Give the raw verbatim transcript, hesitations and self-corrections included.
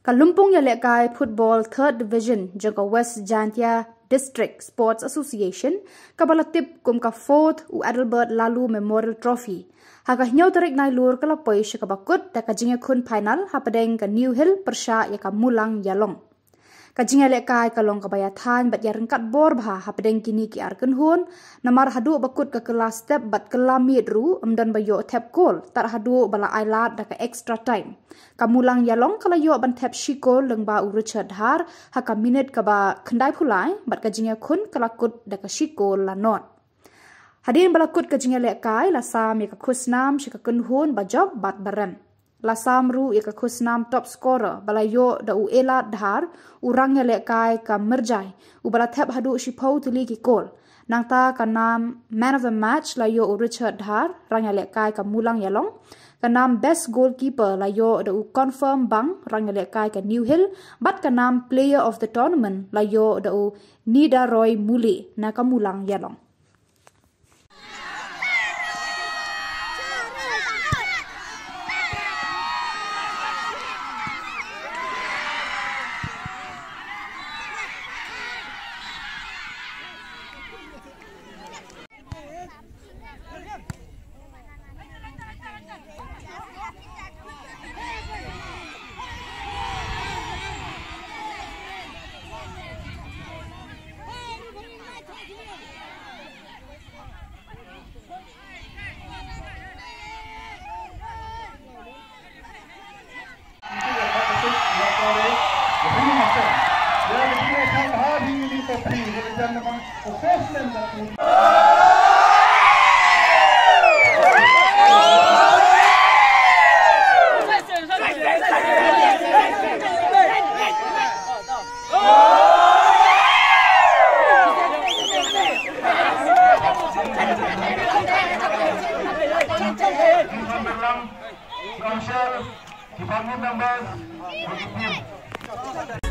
ka lympung ialehkai phutbol third division jaga West Jaiñtia District Sports Association ka balatip kum ka fourth u Adelbert Laloo Memorial Trophy. Haka hinyau tarik Nailur ka lapoi syaka bakut daka jingiakhun phainal hapdeng ka Newhill pyrshah iaka Mulang Ialong. Ka jingialehkai kalong ka iathaiñ bat iaryngkat bor bah hapdeng kine ki kynhun namar haduh bakut ka kelas thep bat kylla miet ru amdan bayo thep kol tar haduh bala Elad daka extra time. Ka Mulang Ialong kala yo ban thep shikol leng ba u Richard Dhar haka minute ka ba khandai phulai bat ka jingiakhun kala kut daka shikol lanot. Hadin balakut ka jingialehkai lasam ya ka khusnam shika kynhun ba job bat baran. Lasam ru ya ka khusnam top scorer balayo da u Elad Dhar urang ialehkai ka merjai u bala thep haduh shipau tuli ki kol. Nangta ka nam man of the match layo u Richard Dhar rang ialehkai ka Mulang Ialong. Ka nam best goalkeeper layo da u confirm bang rang ialehkai ka Newhill. Bat ka nam player of the tournament layo da u Nidaraoi Mulieh na ka Mulang Ialong. Sponsor, the family members,